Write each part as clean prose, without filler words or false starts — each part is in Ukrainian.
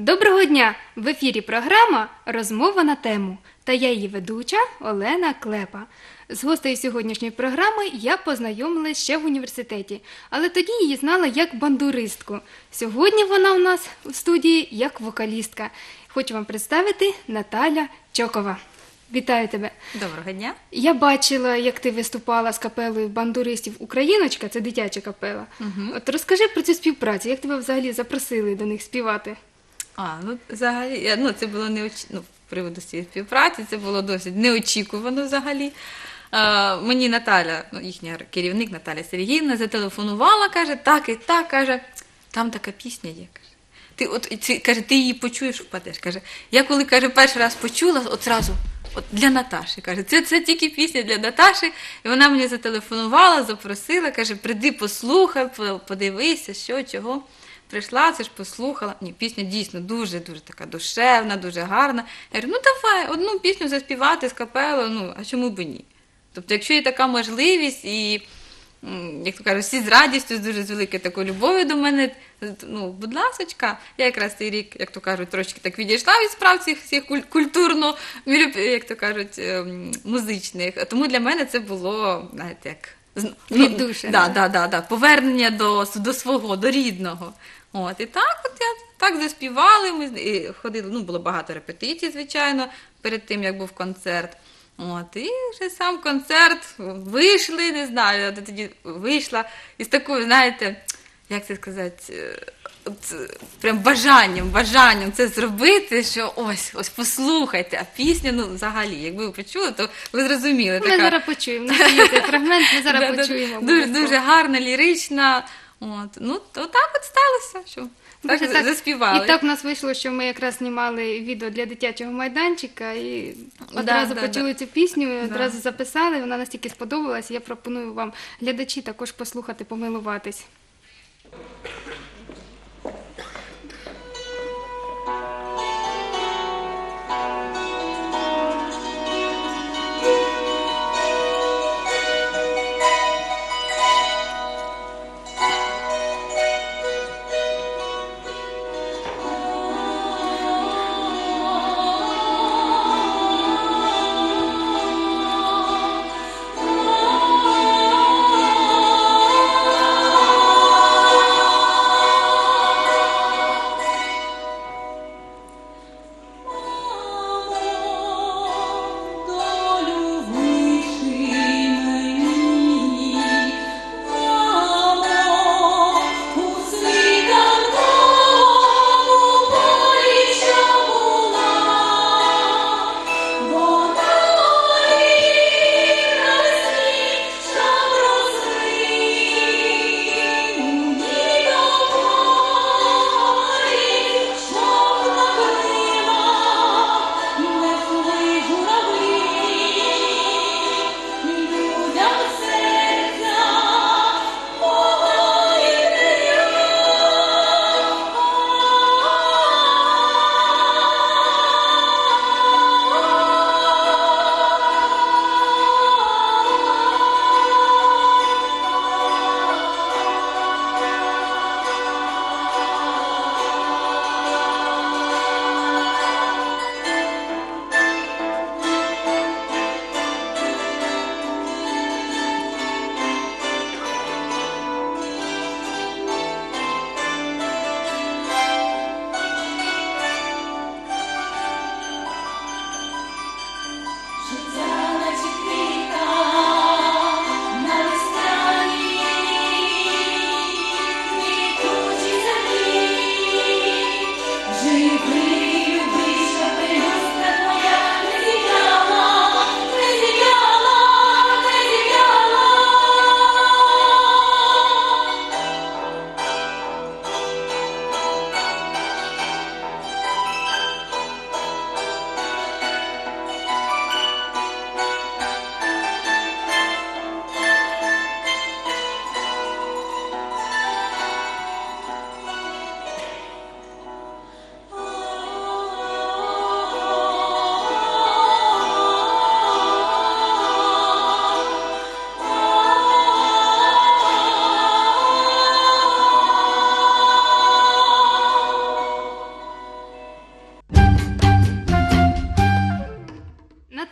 Доброго дня! В ефірі програма «Розмова на тему» та я її ведуча Олена Клепа. З гостею сьогоднішньої програми я познайомилась ще в університеті, але тоді її знала як бандуристку. Сьогодні вона у нас у студії як вокалістка. Хочу вам представити Наталя Чокова. Вітаю тебе. Доброго дня. Я бачила, як ти виступала з капелою бандуристів «Україночка», це дитяча капела. От розкажи про цю співпрацю, як тебе взагалі запросили до них співати? Взагалі, це було з приводу цієї співпраці, це було досить неочікувано взагалі. Мені Наталя, їхня керівник Наталя Сергіївна, зателефонувала, каже, так і так, каже, там така пісня є, каже. Ти її почуєш, впадеш, каже. Я коли, каже, перший раз почула, зразу, для Наташі, каже, це тільки пісня для Наташі, і вона мені зателефонувала, запросила, каже, прийди послухай, подивися, що, чого. Прийшла, це ж послухала. Ні, пісня дійсно дуже-дуже така душевна, дуже гарна. Я говорю, давай, одну пісню заспівати з капелою, а чому б ні? Тобто, якщо є така можливість, і, як то кажуть, всі з радістю, з дуже великою такою любов'ю до мене, будь ласочка, я якраз цей рік, як то кажуть, трошки так відійшла від справ всіх культурно, як то кажуть, музичних. Тому для мене це було, знаєте, як... Повернення до свого, до рідного. І так заспівали, ми ходили, було багато репетицій, звичайно, перед тим, як був концерт. І вже сам концерт, вийшли, не знаю, я тоді вийшла із такою, знаєте, як це сказати, прям бажанням це зробити, що ось послухайте, а пісня, взагалі, якби ви почули, то ви зрозуміли. Ми зараз почуємо, є цей фрагмент, ми зараз почуємо. Дуже гарна, лірична, отак сталося, що так заспівали. І так у нас вийшло, що ми якраз знімали відео для дитячого майданчика, і одразу почули цю пісню, одразу записали, вона настільки сподобалась, я пропоную вам, глядачі, також послухати, помилуватись.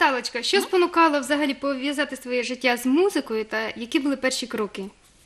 Наталочка, що спонукало взагалі пов'язати своє життя з музикою та які були перші кроки?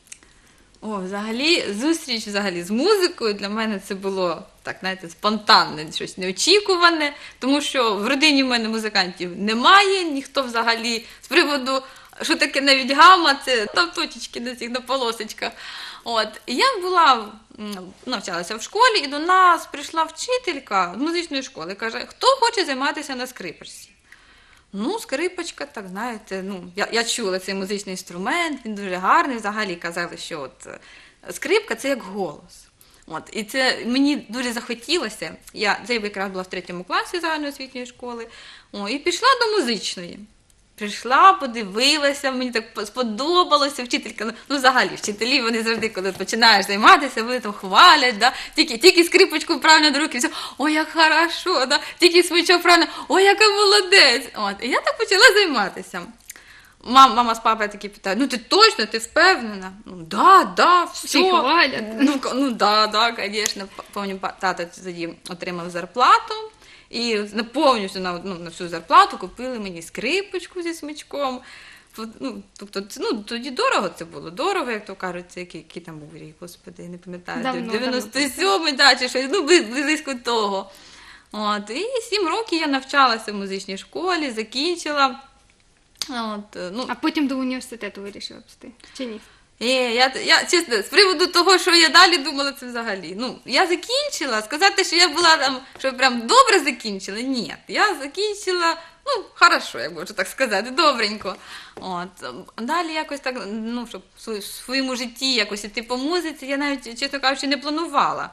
Зустріч з музикою для мене це було, так, знаєте, спонтанне, щось неочікуване, тому що в родині в мене музикантів немає, ніхто взагалі з приводу, що таке навіть гамма, це там точечки на полосочках. І я навчалася в школі, і до нас прийшла вчителька з музичної школи, каже, хто хоче займатися на скрипочці? Скрипочка, так, знаєте, я чула цей музичний інструмент, він дуже гарний, взагалі казали, що скрипка – це як голос. І це мені дуже захотілося, я якраз була в 3 класі загальноосвітньої школи, і пішла до музичної. Прийшла, подивилася, мені так сподобалося, вчителька, взагалі, вчителі, вони завжди, коли починаєш займатися, вони там хвалять, да? Тільки скрипочку правильно до руки, все, ой, як хорошо, да? Тільки смичок правильно, ой, яка молодець. І я так почала займатися. Мама з папою такі питають, ти точно, ти впевнена? Да, все. Всі хвалять. Да, звісно, пам'ятаю, тато тоді отримав зарплату. І повністю на всю зарплату купили мені скрипочку зі смичком. Тоді дорого це було. Дорого, як то кажуть, який там був рік, господи, я не пам'ятаю. 97-й, чи щось, близько того. І 7 років я навчалася в музичній школі, закінчила. А потім до університету вирішила піти, чи ні? Я чесно, з приводу того, що я далі думала, це взагалі. Я закінчила, сказати, що я була там, що прям добре закінчила, ні. Я закінчила, хорошо, я можу так сказати, добренько. Далі якось так, щоб в своєму житті якось іти по музиці, я навіть, чесно кажучи, не планувала.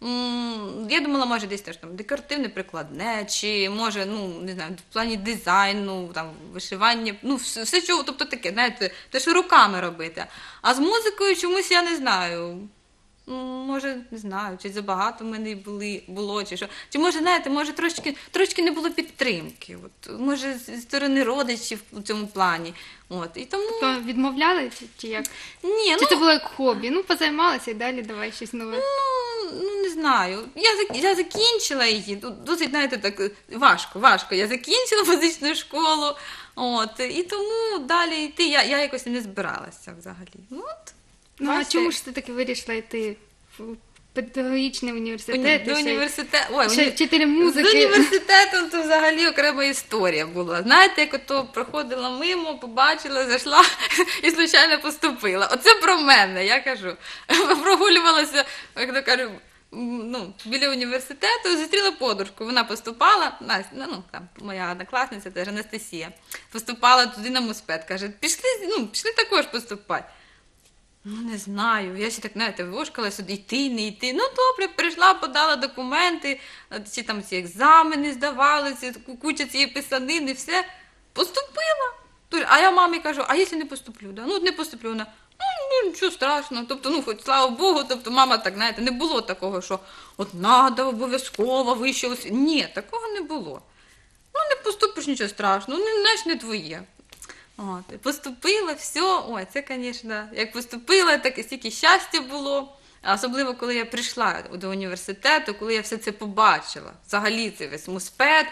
Я думала, може, десь теж там декоративне прикладне, чи може, не знаю, в плані дизайну, там, вишивання, все чого, тобто таке, знаєте, те, що руками робити. А з музикою чомусь я не знаю. Може, не знаю, чи забагато в мене було, чи що. Чи може, знаєте, може трошки не було підтримки. Може, зі сторони родичів у цьому плані. І тому... То відмовляли, чи як? Ні, чи це було як хобі? Позаймалася і далі давай щось нове. Не знаю. Я закінчила її, досить, знаєте, так важко. Я закінчила музичну школу, і тому далі йти я якось не збиралася взагалі. А чому ж ти таки вирішила йти в педагогічний університет? До університету. Ще вчителем музики. З університетом то взагалі окрема історія була. Знаєте, як ото проходила мимо, побачила, зайшла і случайно поступила. Оце про мене, я кажу. Прогулювалася, як то кажу, біля університету, зустріла подружку, вона поступала, там моя однокласниця, теж Анастасія, поступала туди на муспед, каже, пішли також поступати. Не знаю, я ще так, знаєте, вишкала сюди, йти, не йти. Добре, прийшла, подала документи, чи там ці екзамени здавали, куча цієї писанини, все, поступила. А я мамі кажу, а якщо не поступлю? Да? Не поступлю, вона, нічого страшного, тобто, хоч слава Богу, тобто мама так, знаєте, не було такого, що надо обов'язково вище освіту. Ні, такого не було. Не поступиш, нічого страшного, знаєш, не твоє. Поступила, все, це, звісно, як поступила, так і стільки щастя було. Особливо, коли я прийшла до університету, коли я все це побачила. Взагалі це весь муспед,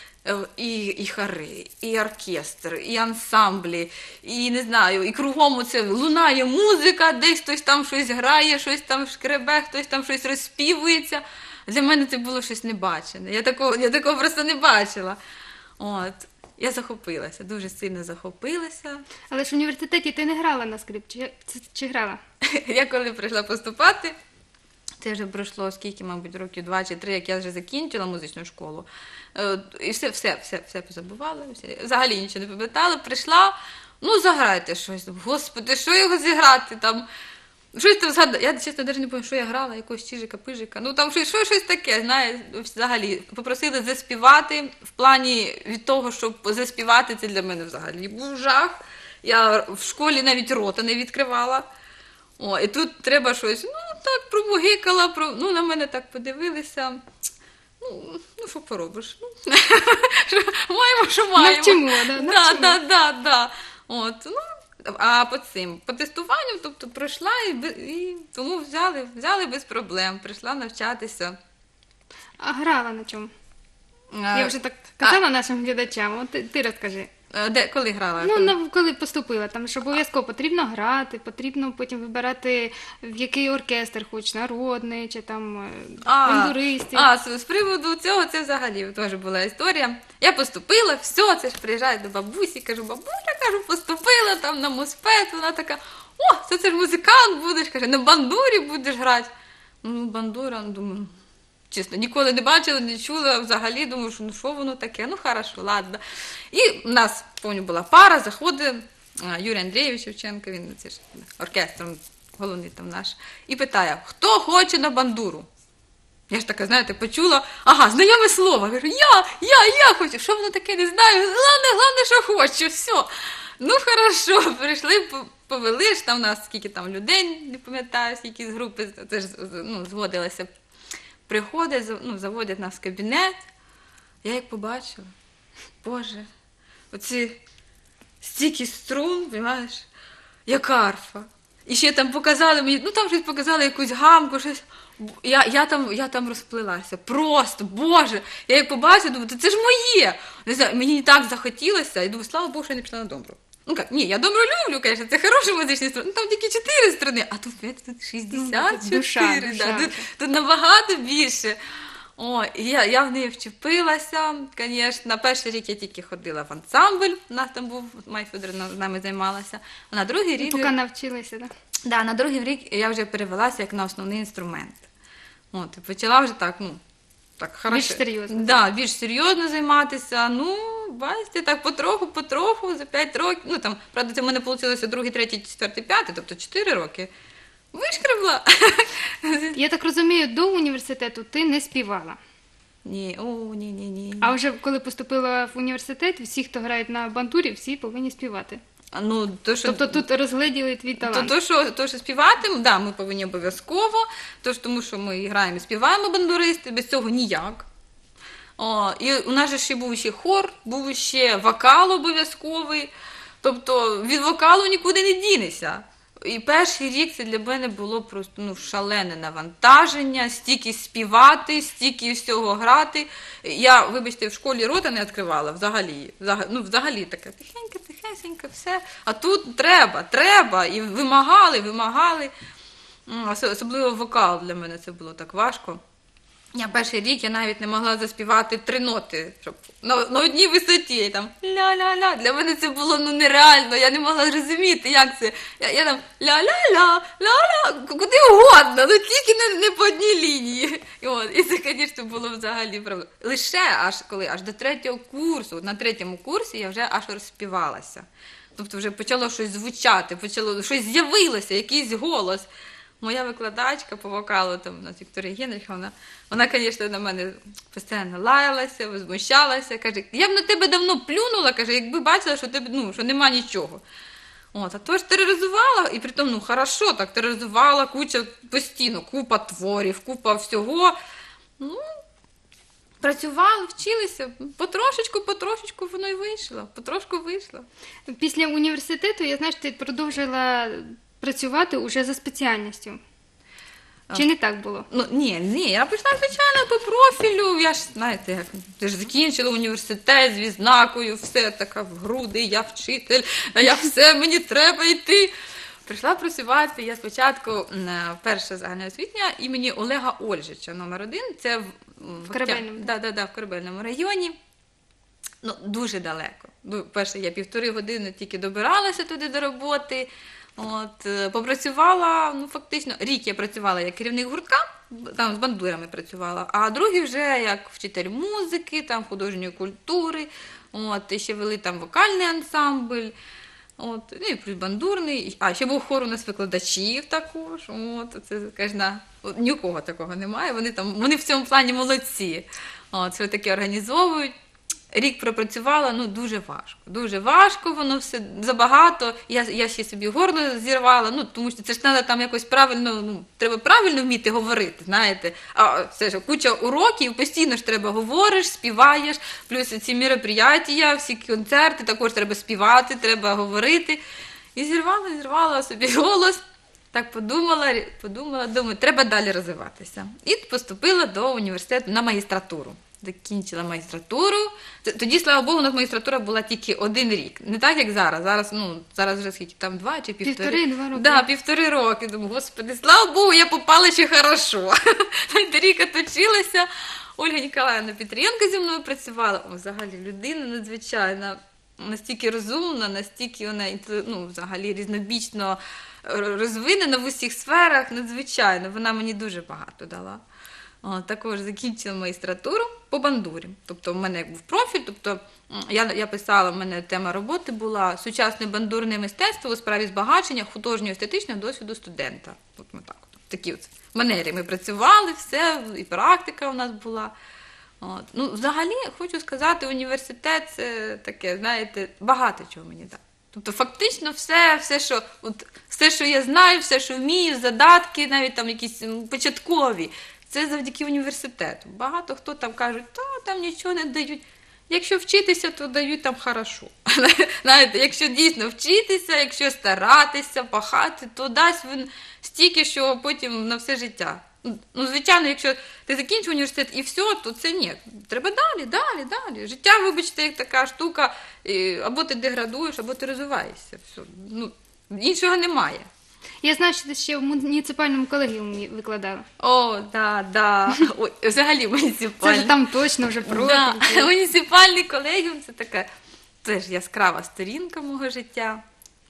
і хори, і оркестр, і ансамблі, і, не знаю, і кругом оце лунає музика, десь хтось там щось грає, щось там шкребе, хтось там щось розспівується. Для мене це було щось небачене. Я такого просто не бачила. Я захопилася, дуже сильно захопилася. Але ж в університеті ти не грала на скрипці, чи грала? Я коли прийшла поступати, це вже пройшло скільки, мабуть, років 2 чи 3, як я вже закінчила музичну школу. І все позабувала, взагалі нічого не пам'ятала. Прийшла, заграйте щось. Господи, що його зіграти там? Щось там згадала. Я, чесно, навіть не пам'ятаю, що я грала, якогось чижика-пижика. Там щось таке, знаєш, взагалі. Попросили заспівати. В плані від того, щоб заспівати, це для мене взагалі був жах. Я в школі навіть рота не відкривала. І тут треба щось, так, промугикала, на мене так подивилися. Що поробиш? Маємо, що маємо. Навчимо, да? Да. А по тестуванню, тобто пройшла і тому взяли без проблем, прийшла навчатися. А грала на чому? Я вже так казала нашим глядачам, от ти розкажи. Коли грала? Коли поступила, там ж обов'язково потрібно грати, потрібно потім вибирати, в який оркестр хоч, народний, чи там бандуристів. З приводу цього, це взагалі теж була історія. Я поступила, все, це ж приїжджаю до бабусі, кажу, бабуся, кажу, поступила там на муспет, вона така, це ж музикант будеш, каже, на бандурі будеш грати. Бандура, думаю, чесно, ніколи не бачила, не чула, взагалі, думаю, що воно таке, хорошо, ладно. І в нас, пам'ятаю, була пара, заходить Юрій Андрійович Шевченко, він це ж оркестром головний там наш, і питає, хто хоче на бандуру? Я ж така, знаєте, почула, знайоме слово, кажу, я хочу, що воно таке, не знаю, головне, що хочу, все. Хорошо, прийшли, повели ж там у нас, скільки там людей, не пам'ятаю, скільки з групи, теж згодилися. Приходять, заводять нас в кабінет, я як побачила, Боже, оці стільки струн, розумієш, як арфа. І ще там показали мені, там щось показали якусь гамку, щось. Я там розплилася. Просто, Боже, я як побачила, думаю, це ж моє. Не знаю, мені так захотілося, і думаю, слава Богу, що я не пішла на домбру. Ні, я домбру люблю, звісно, це хороший музичний інструмент, там тільки 4 струни, а тут 64, душа. Тут набагато більше. Я в неї вчепилася, звісно. На перший рік я тільки ходила в ансамбль, у нас там був, Майя Федорівна з нами займалася, а на другий рік... Поки навчилася, так? Да, на другий рік я вже перевелася як на основний інструмент. І почала вже так хорошо. Більш серйозно. Да, більш серйозно займатися. Бачите, так потроху, за 5 років. Правда, це в мене вийшло 2, 3, 4, 5, тобто 4 роки. Вишкребла. Я так розумію, до університету ти не співала. Ні. А вже коли поступила в університет, всі, хто грають на бандурі, всі повинні співати. Тобто тут розгледіли твій талант. То, що співати, ми повинні обов'язково, тому що ми граємо і співаємо бандуристи, без цього ніяк. І у нас же ще був ще хор, був ще вокал обов'язковий, тобто від вокалу нікуди не дінешся. І перший рік це для мене було просто шалене навантаження, стільки співати, стільки всього грати. Я, вибачте, в школі рота не відкривала взагалі таке тихенько, все. А тут треба, і вимагали. Особливо вокал для мене це було так важко. Перший рік я навіть не могла заспівати 3 ноти, щоб на одній висоті, там ля-ля-ля. Для мене це було нереально, я не могла зрозуміти, як це. Я там ля-ля-ля, ля-ля, куди угодно, тільки не по одній лінії. І це, звісно, було взагалі проблема. Лише аж до 3-го курсу, на 3-му курсі я вже аж розспівалася. Тобто вже почало щось звучати, щось з'явилося, якийсь голос. Моя викладачка по вокалу, там у нас Вікторія Генріхівна, вона, звісно, на мене постійно лаялася, возмущалася, каже, я б на тебе давно плюнула, каже, якби бачила, що тебе, що нема нічого. А то ж тероризувала, і притом, хорошо, так тероризувала, постійно, купа творів, купа всього. Працювали, вчилися, потрошечку воно й вийшло, потрошку вийшло. Після університету, я знаю, що ти продовжила працювати уже за спеціальністю. Чи не так було? Ні, я пішла, звичайно, по профілю. Я ж, знаєте, я ж закінчила університет з відзнакою, все така в груди, я вчитель, мені треба йти. Прийшла працювати я спочатку перша загальноосвітня імені Олега Ольжича, номер 1, це в Корабельному. В Корабельному районі. Дуже далеко. Перше, я 1,5 години тільки добиралася туди до роботи. Попрацювала, фактично, рік я працювала як керівник гуртка, там з бандурами працювала, а другий вже як вчитель музики, там художньої культури, і ще вели там вокальний ансамбль, і плюс бандурний, ще був хор у нас викладачів також, це, звісно, ні у кого такого немає, вони в цьому плані молодці, це таке організовують. Рік пропрацювала, дуже важко, воно все забагато, я ще собі горло зірвала, тому що це ж треба там якось правильно, треба правильно вміти говорити, знаєте, а це ж куча уроків, постійно ж треба говориш, співаєш, плюс ці мероприятия, всі концерти, також треба співати, треба говорити, і зірвала собі голос, так подумала, думаю, треба далі розвиватися. І поступила до університету на магістратуру. закінчила магістратуру. Тоді, слава Богу, у нас магістратура була тільки 1 рік. Не так, як зараз. Зараз вже скільки, там 2 чи 1,5? 1,5-2 роки. Да, 1,5 роки. Думаю, господи, слава Богу, я попала ще хорошо. Рік оточилася. Ольга Ніколаївна Петрієнко зі мною працювала. О, взагалі, людина надзвичайна, настільки розумна, настільки вона взагалі різнобічно розвинена в усіх сферах, надзвичайно. Вона мені дуже багато дала. Також закінчила магістратуру по бандурі. Тобто в мене був профіль, тобто я писала, в мене тема роботи була «Сучасне бандурне мистецтво у справі збагачення художнього естетичного досвіду студента». От ми так, в такій манері ми працювали, все, і практика у нас була. Взагалі, хочу сказати, університет – це таке, знаєте, багато чого мені дав. Тобто фактично все, що я знаю, все, що вмію, задатки, навіть там якісь початкові, це завдяки університету. Багато хто там кажуть, там нічого не дають. Якщо вчитися, то дають там хорошо. Знаєте, якщо дійсно вчитися, якщо старатися, пахати, то дасть він стільки, що потім на все життя. Звичайно, якщо ти закінчив університет і все, то це ні. Треба далі. Життя, вибачте, як така штука, або ти деградуєш, або ти розвиваєшся. Все. Іншого немає. Я знаю, що ти ще в муніципальному колегіумі викладала. О, да. Ой, взагалі муніципальний. Це ж там точно вже профіль. Муніципальний колегіум – це така теж яскрава сторінка мого життя.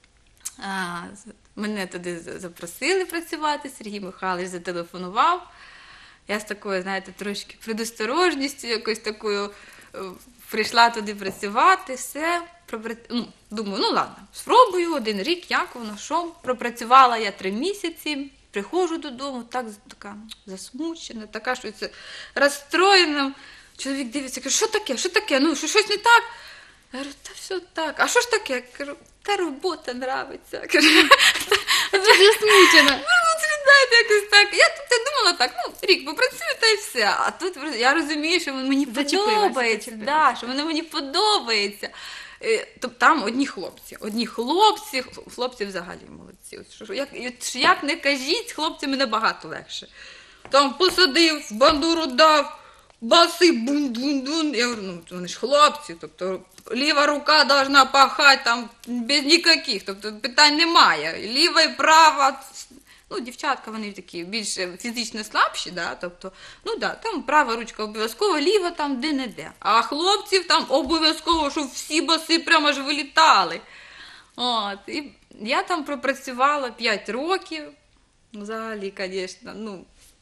Мене туди запросили працювати, Сергій Михайлович зателефонував. Я з такою, знаєте, трошки предосторожністю, якось такою прийшла туди працювати, все. Думаю, ладно, спробую 1 рік, як воно, що. Пропрацювала я 3 місяці, приходжу додому, така засмучена, така щось розстроєна. Чоловік дивиться, каже, що таке, щось не так? Я говорю, та все так. А що ж таке? Я кажу, та робота нравиться. Засмучена. Знаєте, якось так. Я тут думала так, рік попрацюю, та й все. А тут я розумію, що мені подобається. Да, що воно мені подобається. Тобто там одні хлопці взагалі молодці. Як не кажіть, з хлопцями набагато легше. Там посадив, бандуру дав, баси, бун-бун-бун. Я говорю, вони ж хлопці, тобто ліва рука должна пахати там без ніяких, тобто питань немає. Ліва і права. Дівчатка, вони такі більш фізично слабші, тобто, там права ручка обов'язково, ліва там де-не-де. А хлопців там обов'язково, щоб всі баси прямо ж вилітали. І я там пропрацювала 5 років, взагалі, звісно,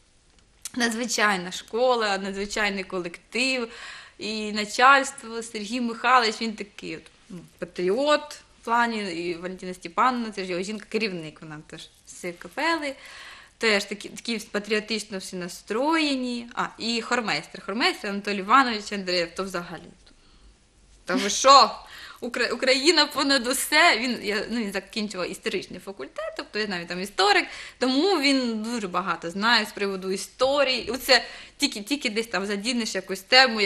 надзвичайна школа, надзвичайний колектив, і начальство, Сергій Михайлович, він такий патріот в плані, і Валентина Степановна, це ж його жінка-керівник, вона теж з капели, теж такі патріотично всі настроєні. І хормейстер Анатолій Іванович Андреєв, то взагалі. Та ви що? Україна понад усе. Він закінчував історичний факультет, тобто я навіть там історик, тому він дуже багато знає з приводу історії. Оце тільки десь там задінеш якусь тему,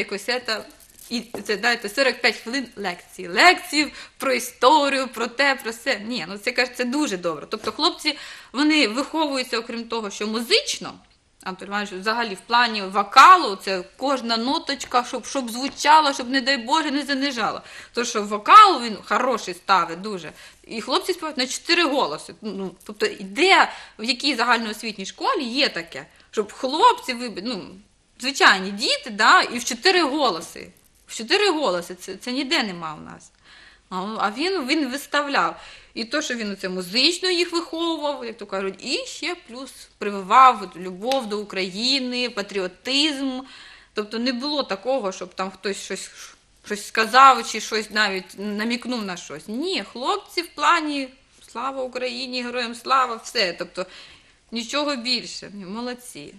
і це, знаєте, 45 хвилин лекцій про історію, про те, про все. Ні, це дуже добре. Тобто хлопці, вони виховуються, окрім того, що музично, Антон Іванович, взагалі в плані вокалу, це кожна ноточка, щоб звучала, щоб, не дай Боже, не занижала. Тому що вокал він хороший ставить дуже. І хлопці співають на 4 голоси. Тобто ідея, в якій загальноосвітній школі є таке, щоб хлопці, звичайні діти, і в 4 голоси. В 4 голоси, це ніде нема у нас. А він виставляв. І то, що він музично їх виховував, як то кажуть, і ще плюс прививав любов до України, патріотизм. Тобто не було такого, щоб там хтось щось сказав, чи щось навіть намікнув на щось. Ні, хлопці в плані слава Україні, героям слава, все. Тобто нічого більше. Молодці.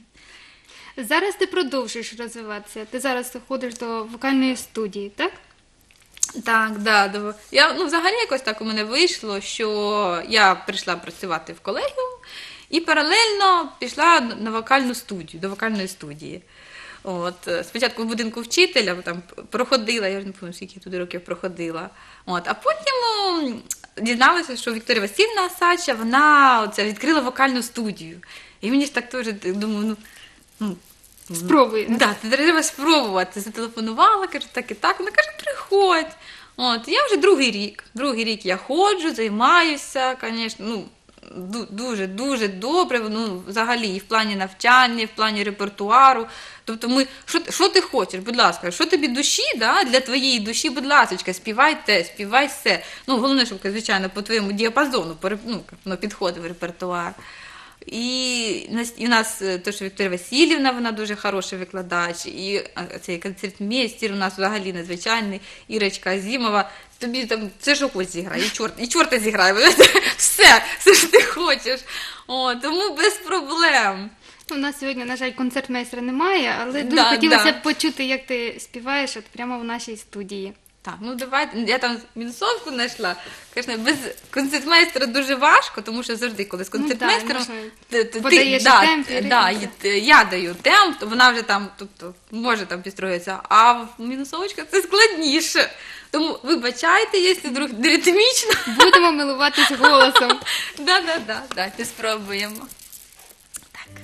Зараз ти продовжуєш розвиватися. Ти зараз ходиш до вокальної студії, так? Так, да. Взагалі якось так у мене вийшло, що я прийшла працювати в колегіум і паралельно пішла на вокальну студію, до вокальної студії. Спочатку в будинку вчителя там проходила, я вже не пам'ятаю, скільки я туди років проходила. А потім дізналася, що Вікторія Васильівна Осадча, вона відкрила вокальну студію. І мені ж так теж, думаю, Спробуй. Да, це треба спробувати. Зателефонувала, кажу, так і так. Вона каже, приходь. От, я вже другий рік. Другий рік я ходжу, займаюся, звісно, ну, дуже добре, ну, взагалі, і в плані навчання, і в плані репертуару. Тобто ми, що ти хочеш, будь ласка, що тобі душі, да, для твоєї душі, будь ласка, співай те, співай все. Ну, головне, щоб, звичайно, по твоєму діапазону ну, підходив репертуар. І у нас теж Вікторія Васильівна, вона дуже хороший викладач, і цей концертмейстер у нас взагалі надзвичайний, Ірочка Азімова. Тобі там все, що хочеш зіграє, і чорта зіграє, все, що ти хочеш. О, тому без проблем. У нас сьогодні, на жаль, концертмейстра немає, але дуже хотілося б почути, як ти співаєш от прямо в нашій студії. Так, ну давайте, я там мінусовку знайшла. Звісно, без концертмейстера дуже важко, тому що завжди, коли з концертмейстером подаєш темп. Я даю темп, то вона вже там, тобто, може там підстроїтися, а в мінусовочках це складніше. Тому вибачайте, якщо вдруг не ритмічно. Будемо милуватись голосом. Давайте спробуємо. Так.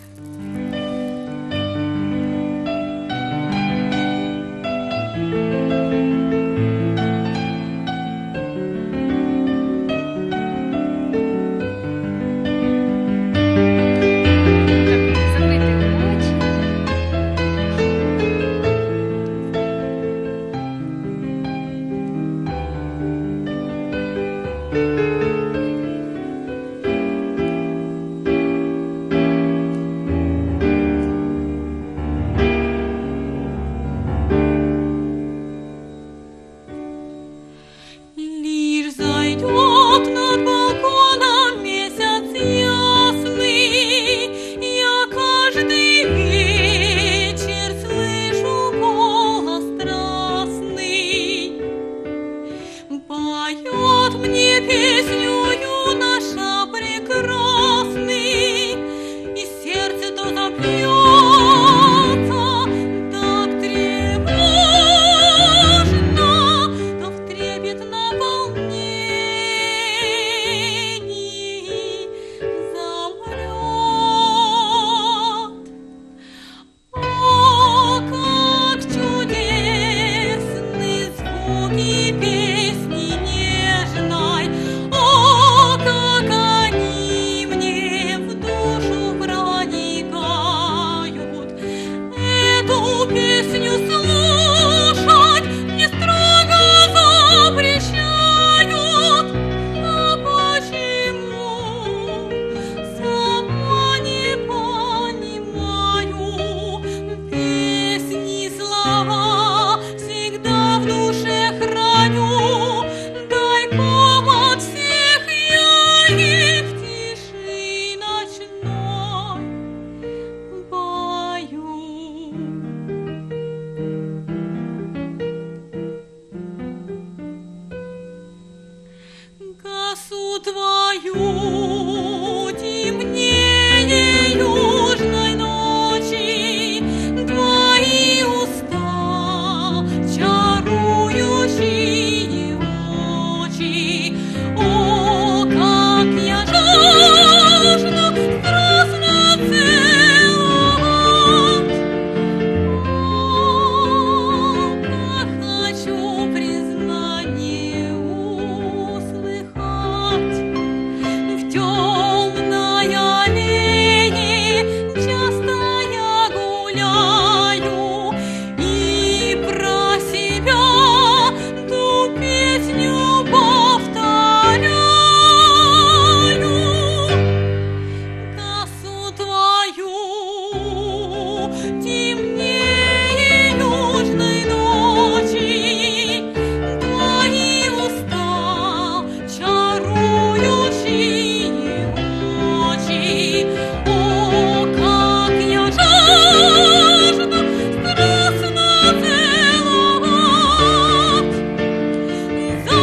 Закрити очі. Лишь зайдет над балконом месяц ясный, я каждый вечер слышу голос страстный. Поет мне песню юноша прекрасный, и сердце то забьется так тревожно, то в трепетном волнении замрет. О, как чудесны звуки песни нежной! О, как они мне в душу проникают! Эту песню слушать мне строго запрещают. А почему? Сама не понимаю. Песни слова всегда в душе храню. Тайком от всех я их в тиши ночной пою. Косу твою темнее южной ночи, твои уста чарующие очи. О, как я жажду страстно целовать! О, как хочу признание услыхать! В темной аллее часто я гуляю и про себя ту песню повторяю. Косу твою темнее южной ночи, твои уста чарующие очи. О, как я жажду страстно целовать! За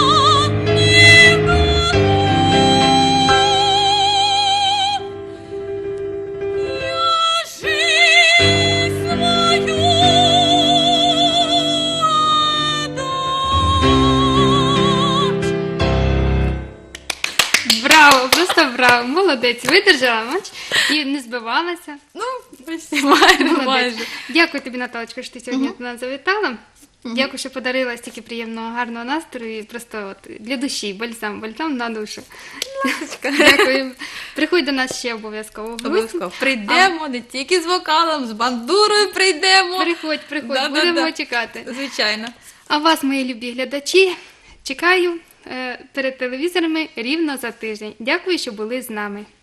я жизнь свою отдать. Браво, просто браво, молодець, видержала матч і не збивалася. Ну, Почти майже, Молодець. майже. Дякую тобі, Наталочка, що ти сьогодні до нас завітала. Дякую, що подарила стільки приємного, гарного настрою і просто от для душі, бальзам на душу. Дякую. Приходь до нас ще обов'язково. в гості. Обов'язково. Прийдемо, не тільки з вокалом, з бандурою прийдемо. Приходь, Да-да-да. будемо чекати. Звичайно. А вас, мої любі глядачі, чекаю перед телевізорами рівно за тиждень. Дякую, що були з нами.